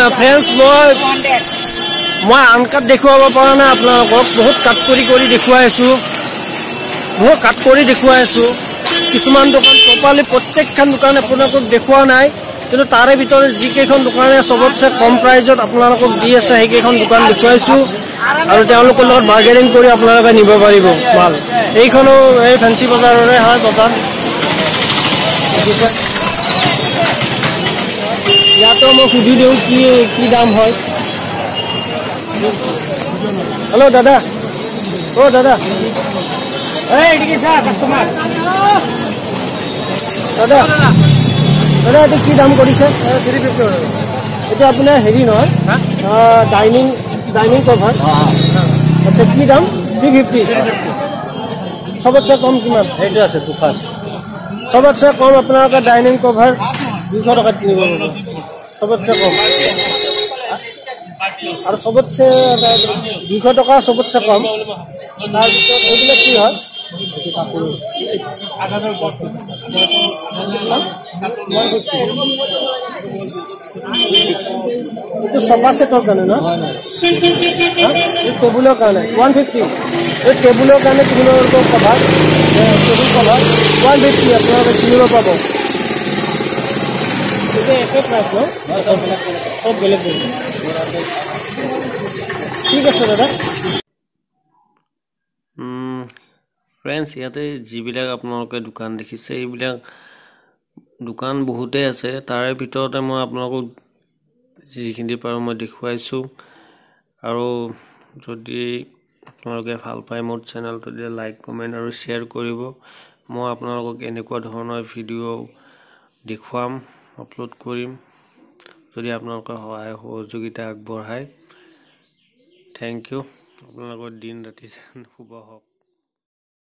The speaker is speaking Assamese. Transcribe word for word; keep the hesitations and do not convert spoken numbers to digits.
ফ্ৰেন্ডছ মই মই আনকাট দেখুৱাব পৰা নাই আপোনালোকক বহুত কাট কৰি কৰি দেখুৱাই আছো বহুত কাট কৰি দেখুৱাই আছো কিছুমান দোকান প্ৰপাৰলি প্ৰত্যেকখন দোকান আপোনালোকক দেখুৱা নাই কিন্তু তাৰে ভিতৰত যিকেইখন দোকানে সবতছে কম প্ৰাইজত আপোনালোকক দি আছে সেইকেইখন দোকান দেখুৱাইছো আৰু তেওঁলোকৰ লগত বাৰ্গেনিং কৰি আপোনালোকে নিব পাৰিব মাল এইখনো এই ফেন্সি বজাৰৰে হয় দোকান ইয়াতো মই সুধি দিওঁ কি কি দাম হয় হেল্ল' দাদা অ দাদা এই এদিকে চা কাস্টমাৰ দাদা দাদা এইটো কি দাম কৰিছে থ্ৰী ফিফটি এইটো আপোনাৰ হেৰি নহয় ডাইনিং ডাইনিং কভাৰ আচ্ছা কি দাম থ্ৰী ফিফটি সবতছে কম কিমান এইটো আছে টু ফাৰ্ষ্ট সবতছে কম আপোনালোকে ডাইনিং কভাৰ দুশ টকাত কিনিব পাৰিব সবতছে কম আৰু সবতছে দুশ টকা সবতছে কম তাৰপিছত এইবিলাক কি হয় এইটো চফা সেটৰ কাৰণে ন এই টেবুলৰ কাৰণে ওৱান ফিফটি এই টেবুলৰ কাৰণে কিনিব cover table cover one fifty আপোনালোকে কিনিব পাব একে প্ৰাইচ ন সব বেলেগ বেলেগ ঠিক আছে দাদা ফ্ৰেন্ডছ ইয়াতে যিবিলাক আপোনালোকে দোকান দেখিছে এইবিলাক দোকান বহুতেই আছে তাৰে ভিতৰতে মই আপোনালোকক যিখিনি পাৰোঁ মই দেখুৱাইছোঁ আৰু যদি আপোনালোকে ভাল পায় মোৰ চেনেলটো দিয়ে লাইক কমেণ্ট আৰু শ্বেয়াৰ কৰিব মই আপোনালোকক এনেকুৱা ধৰণৰ ভিডিঅ' দেখুৱাম আপলোড কৰিম যদি আপোনালোকে সহায় সহযোগিতা আগবঢ়ায় থেংক ইউ আপোনালোকৰ দিন ৰাতি শুভ হওক